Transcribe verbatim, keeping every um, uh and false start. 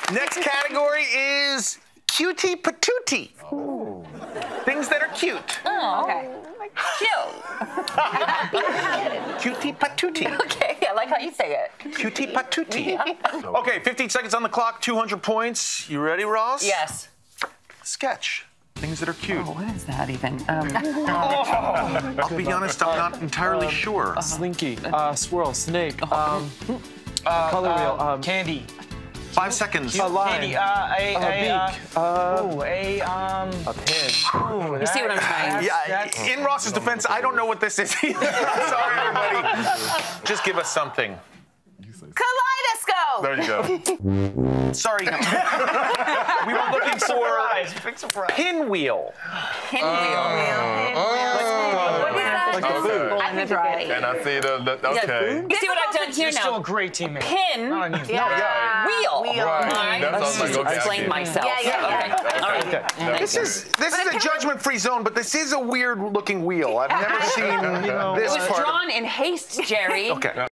Next category is cutie patootie. Oh. Things that are cute. Oh, okay. Cute. Cutie patootie. Okay, I like how you say it. Cutie patootie. Okay, fifteen seconds on the clock, two hundred points. You ready, Ross? Yes. Sketch. Things that are cute. Oh, what is that even? Um, I'll be honest, I'm not entirely um, sure. Uh, Slinky, uh, swirl, snake, um, uh, color wheel, um, candy. Five seconds. A line. Candy. Uh, a, a, a, beak. Uh, uh, a um. a pin. Ooh, you see what I'm saying? Yeah, That's- in Ross's defense, I don't know what this is either. Sorry, everybody. Just give us something. Kaleidoscope. There you go. Sorry. We were looking for Big surprise. pinwheel. Pinwheel. What is that? Like the food. I think you're getting And it. I see the, the okay. You see what I've done here You're still a now? great teammate. Pin. Not unusual. Yeah. Wheel. Right. I That sounds like, just okay, I explained see. myself. Yeah, yeah, yeah. Okay. All right. Okay. This is this is a judgment-free zone, but this is a weird-looking wheel. I've never seen You know, this It was part. drawn in haste, Jerry. Okay.